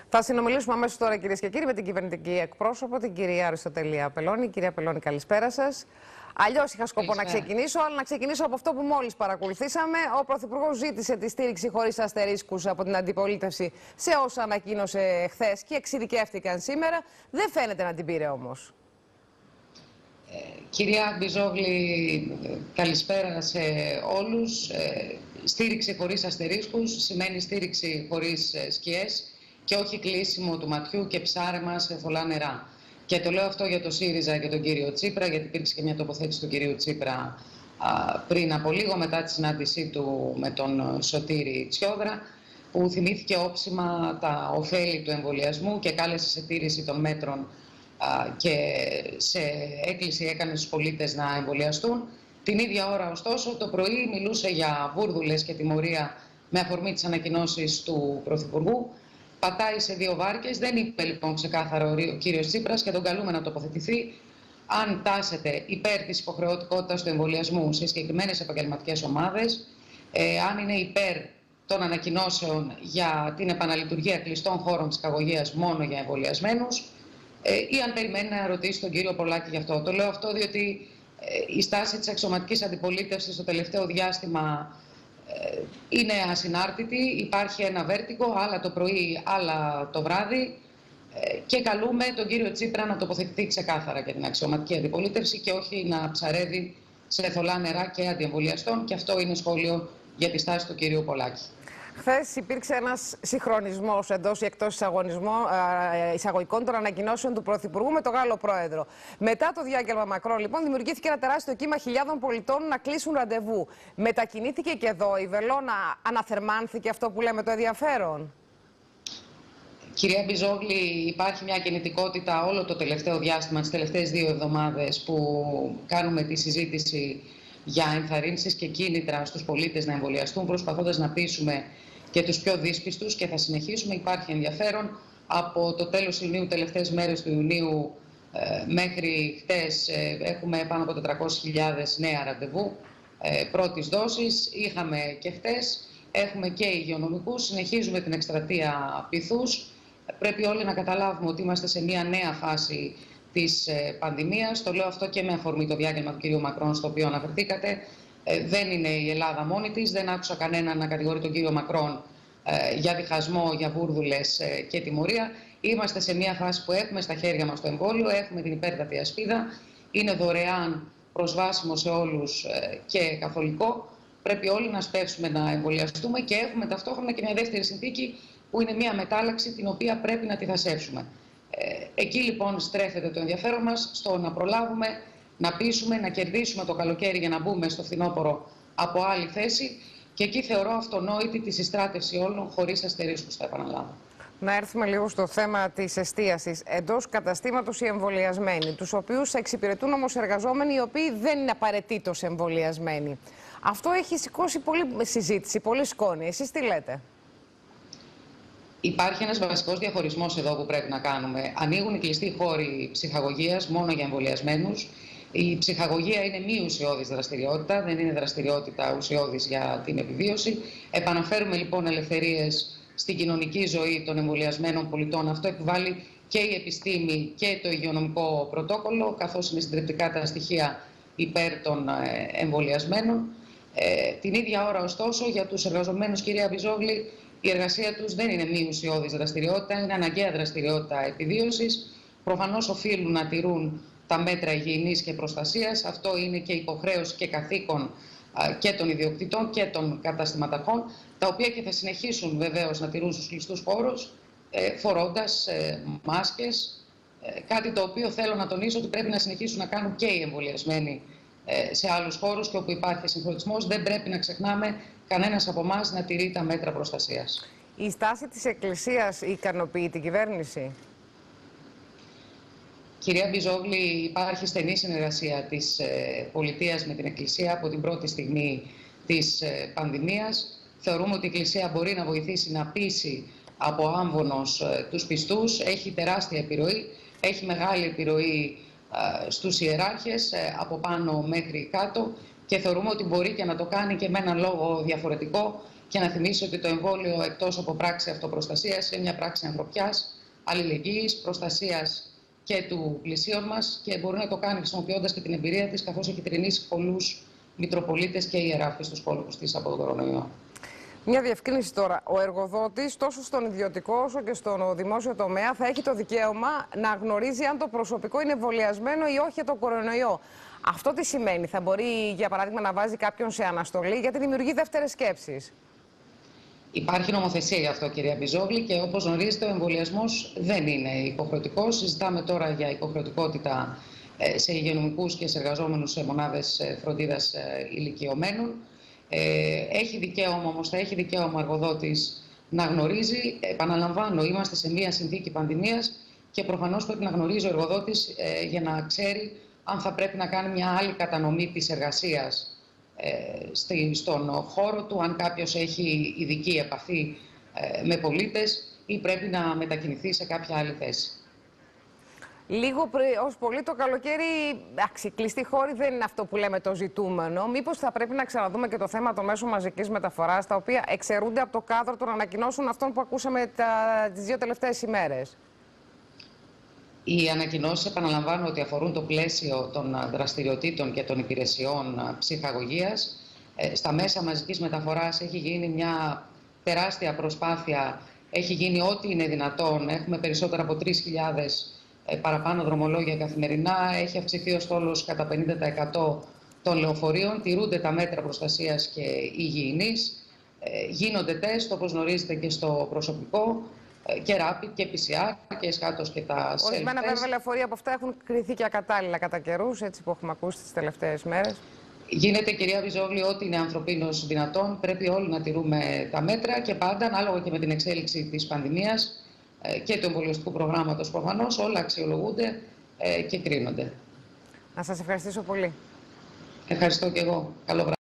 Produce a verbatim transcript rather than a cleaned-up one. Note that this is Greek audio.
Θα συνομιλήσουμε αμέσως τώρα, κυρίες και κύριοι, με την κυβερνητική εκπρόσωπο, την κυρία Αριστοτελή Απελώνη. Κυρία Απελώνη, καλησπέρα σας. Αλλιώς είχα σκοπό καλησπέρα. να ξεκινήσω, αλλά να ξεκινήσω από αυτό που μόλις παρακολουθήσαμε. Ο Πρωθυπουργός ζήτησε τη στήριξη χωρίς αστερίσκους από την αντιπολίτευση σε όσα ανακοίνωσε χθες και εξειδικεύτηκαν σήμερα. Δεν φαίνεται να την πήρε όμως. Ε, κυρία Μπιζόγλη, καλησπέρα σε όλους. Ε, στήριξη χωρίς αστερίσκους σημαίνει στήριξη χωρίς ε, σκιές και όχι κλείσιμο του ματιού και ψάρεμα σε θολά νερά. Και το λέω αυτό για το ΣΥΡΙΖΑ και τον κύριο Τσίπρα, γιατί υπήρξε και μια τοποθέτηση του κυρίου Τσίπρα α, πριν από λίγο, μετά τη συνάντησή του με τον Σωτήρη Τσιόδρα, που θυμήθηκε όψιμα τα ωφέλη του εμβολιασμού και κάλεσε σε τήρηση των μέτρων α, και σε έκκληση έκανε στους πολίτες να εμβολιαστούν. Την ίδια ώρα, ωστόσο, το πρωί μιλούσε για βούρδουλες και τιμωρία με αφορμή τις ανακοινώσεις του Πρωθυπουργού. Πατάει σε δύο βάρκες. Δεν είπε λοιπόν ξεκάθαρο ο κύριος Τσίπρας και τον καλούμε να τοποθετηθεί αν τάσεται υπέρ της υποχρεωτικότητας του εμβολιασμού σε συγκεκριμένες επαγγελματικές ομάδες, ε, αν είναι υπέρ των ανακοινώσεων για την επαναλειτουργία κλειστών χώρων ψυχαγωγίας μόνο για εμβολιασμένους, ε, ή αν περιμένει να ρωτήσει τον κύριο Πολάκη γι' αυτό. Το λέω αυτό διότι ε, η στάση της αξιωματικής αντιπολίτευσης στο τελευταίο διάστημα είναι ασυνάρτητη, υπάρχει ένα βέρτικο, άλλα το πρωί, άλλα το βράδυ, και καλούμε τον κύριο Τσίπρα να τοποθετηθεί ξεκάθαρα για την αξιωματική αντιπολίτευση και όχι να ψαρεύει σε θολά νερά και αντιεμβολιαστών, και αυτό είναι σχόλιο για τη στάση του κυρίου Πολάκη. Χθες υπήρξε ένας συγχρονισμός εντός ή εκτός εισαγωγικών των ανακοινώσεων του Πρωθυπουργού με τον Γάλλο Πρόεδρο. Μετά το διάγγελμα Μακρόν, λοιπόν, δημιουργήθηκε ένα τεράστιο κύμα χιλιάδων πολιτών να κλείσουν ραντεβού. Μετακινήθηκε και εδώ η βελόνα, αναθερμάνθηκε αυτό που λέμε το ενδιαφέρον. Κυρία Μπιζόγλη, υπάρχει μια κινητικότητα όλο το τελευταίο διάστημα, τις τελευταίες δύο εβδομάδες που κάνουμε τη συζήτηση για ενθαρρύνσεις και κίνητρα στους πολίτες να εμβολιαστούν, προσπαθώντας να πείσουμε και τους πιο δύσπιστους, και θα συνεχίσουμε. Υπάρχει ενδιαφέρον. Από το τέλος Ιουνίου, τελευταίες μέρες του Ιουνίου ε, μέχρι χτες, ε, έχουμε πάνω από τετρακόσιες χιλιάδες νέα ραντεβού ε, πρώτης δόσης. Είχαμε και χτες. Έχουμε και υγειονομικούς. Συνεχίζουμε την εκστρατεία πειθούς. Πρέπει όλοι να καταλάβουμε ότι είμαστε σε μια νέα φάση της ε, πανδημίας. Το λέω αυτό και με αφορμή το διάγγελμα του κ. Μακρόν, στο οποίο αναφερθήκατε. Ε, δεν είναι η Ελλάδα μόνη της. Δεν άκουσα κανέναν να κατηγορεί τον κύριο Μακρόν ε, για διχασμό, για βούρδουλες ε, και τιμωρία. Είμαστε σε μια φάση που έχουμε στα χέρια μας το εμβόλιο, έχουμε την υπέρτατη ασπίδα, είναι δωρεάν, προσβάσιμο σε όλους ε, και καθολικό. Πρέπει όλοι να σπεύσουμε να εμβολιαστούμε, και έχουμε ταυτόχρονα και μια δεύτερη συνθήκη που είναι μια μετάλλαξη την οποία πρέπει να τη θασέψουμε. Ε, εκεί λοιπόν στρέφεται το ενδιαφέρον μας, στο να προλάβουμε, να πείσουμε, να κερδίσουμε το καλοκαίρι για να μπούμε στο φθινόπωρο από άλλη θέση, και εκεί θεωρώ αυτονόητη τη συστράτευση όλων χωρίς αστερίσκους, θα επαναλάβω. Να έρθουμε λίγο στο θέμα της εστίασης. Εντός καταστήματος οι εμβολιασμένοι, τους οποίους εξυπηρετούν όμως εργαζόμενοι οι οποίοι δεν είναι απαραίτητος εμβολιασμένοι. Αυτό έχει σηκώσει πολλή συζήτηση, πολύ σκόνη. Εσείς τι λέτε? Υπάρχει ένας βασικός διαχωρισμός εδώ που πρέπει να κάνουμε. Ανοίγουν οι κλειστοί χώροι ψυχαγωγίας μόνο για εμβολιασμένους. Η ψυχαγωγία είναι μη ουσιώδης δραστηριότητα, δεν είναι δραστηριότητα ουσιώδης για την επιβίωση. Επαναφέρουμε λοιπόν ελευθερίες στην κοινωνική ζωή των εμβολιασμένων πολιτών. Αυτό επιβάλλει και η επιστήμη και το υγειονομικό πρωτόκολλο, καθώς είναι συντριπτικά τα στοιχεία υπέρ των εμβολιασμένων. Ε, την ίδια ώρα, ωστόσο, για τους εργαζομένους, κυρία Μπιζόγλη, η εργασία τους δεν είναι μη ουσιώδης δραστηριότητα, είναι αναγκαία δραστηριότητα επιβίωσης. Προφανώς οφείλουν να τηρούν τα μέτρα υγιεινής και προστασίας. Αυτό είναι και υποχρέωση και καθήκον α, και των ιδιοκτητών και των καταστηματαρχών, τα οποία και θα συνεχίσουν βεβαίως να τηρούν στους κλειστούς χώρους, ε, φορώντας ε, μάσκες, ε, κάτι το οποίο θέλω να τονίσω ότι πρέπει να συνεχίσουν να κάνουν και οι εμβολιασμένοι ε, σε άλλους χώρους, και όπου υπάρχει συγχρονισμός δεν πρέπει να ξεχνάμε κανένας από εμάς να τηρεί τα μέτρα προστασίας. Η στάση της Εκκλησίας ικανοποιεί την κυβέρνηση? Κυρία Μπιζόγλη, υπάρχει στενή συνεργασία της ε, πολιτείας με την Εκκλησία από την πρώτη στιγμή της ε, πανδημίας. Θεωρούμε ότι η Εκκλησία μπορεί να βοηθήσει να πείσει από άμβονος ε, τους πιστούς. Έχει τεράστια επιρροή, έχει μεγάλη επιρροή ε, στους ιεράρχες ε, από πάνω μέχρι κάτω, και θεωρούμε ότι μπορεί και να το κάνει και με έναν λόγο διαφορετικό, Και να θυμίσω ότι το εμβόλιο, εκτός από πράξη αυτοπροστασίας, είναι μια πράξη ανθρωπιάς, αλληλεγγύης, προστασίας και του πλησίον μας και μπορεί να το κάνει χρησιμοποιώντας και την εμπειρία της, καθώς έχει τρινήσει πολλούς μητροπολίτες και ιεράφες στους κόλπους της από τον κορονοϊό. Μια διευκρίνηση τώρα. Ο εργοδότης, τόσο στον ιδιωτικό όσο και στον δημόσιο τομέα, θα έχει το δικαίωμα να γνωρίζει αν το προσωπικό είναι εμβολιασμένο ή όχι για τον κορονοϊό. Αυτό τι σημαίνει? Θα μπορεί, για παράδειγμα, να βάζει κάποιον σε αναστολή, γιατί δημιουργεί δεύτερες σκέψεις. Υπάρχει νομοθεσία γι' αυτό, κυρία Μπιζόγλη, και όπως γνωρίζετε, ο εμβολιασμός δεν είναι υποχρεωτικός. Συζητάμε τώρα για υποχρεωτικότητα σε υγειονομικούς και σε εργαζόμενους σε μονάδες φροντίδας ηλικιωμένων. Έχει δικαίωμα όμως, θα έχει δικαίωμα ο εργοδότης να γνωρίζει. Επαναλαμβάνω, είμαστε σε μια συνθήκη πανδημίας και προφανώς πρέπει να γνωρίζει ο εργοδότης για να ξέρει αν θα πρέπει να κάνει μια άλλη κατανομή της εργασίας στον χώρο του, αν κάποιος έχει ειδική επαφή με πολίτες ή πρέπει να μετακινηθεί σε κάποια άλλη θέση. Λίγο πριν, ως πολύ το καλοκαίρι, εντάξει, κλειστή χώρη δεν είναι αυτό που λέμε το ζητούμενο. Μήπως θα πρέπει να ξαναδούμε και το θέμα των μέσων μαζικής μεταφοράς, τα οποία εξαιρούνται από το κάδρο των ανακοινώσεων αυτών που ακούσαμε τα, τις δύο τελευταίες ημέρες? Οι ανακοινώσεις, επαναλαμβάνω, ότι αφορούν το πλαίσιο των δραστηριοτήτων και των υπηρεσιών ψυχαγωγίας. Στα μέσα μαζικής μεταφοράς έχει γίνει μια τεράστια προσπάθεια, έχει γίνει ό,τι είναι δυνατόν. Έχουμε περισσότερα από τρεις χιλιάδες παραπάνω δρομολόγια καθημερινά, έχει αυξηθεί ο στόλος κατά πενήντα τοις εκατό των λεωφορείων, τηρούνται τα μέτρα προστασίας και υγιεινής, γίνονται τεστ, όπως γνωρίζετε, και στο προσωπικό, και rapid και πι σι αρ και εσχάτως και τα self-test. Ορισμένα βέβαια λεωφορεία από αυτά έχουν κριθεί και ακατάλληλα κατά καιρούς, έτσι που έχουμε ακούσει τις τελευταίες μέρες. Γίνεται, κυρία Μπιζόγλη, ό,τι είναι ανθρωπίνως δυνατόν. Πρέπει όλοι να τηρούμε τα μέτρα και πάντα, ανάλογα και με την εξέλιξη της πανδημίας και του εμβολιαστικού προγράμματος προφανώς, όλα αξιολογούνται και κρίνονται. Να σας ευχαριστήσω πολύ. Ευχαριστώ και εγώ. Καλό βράδυ.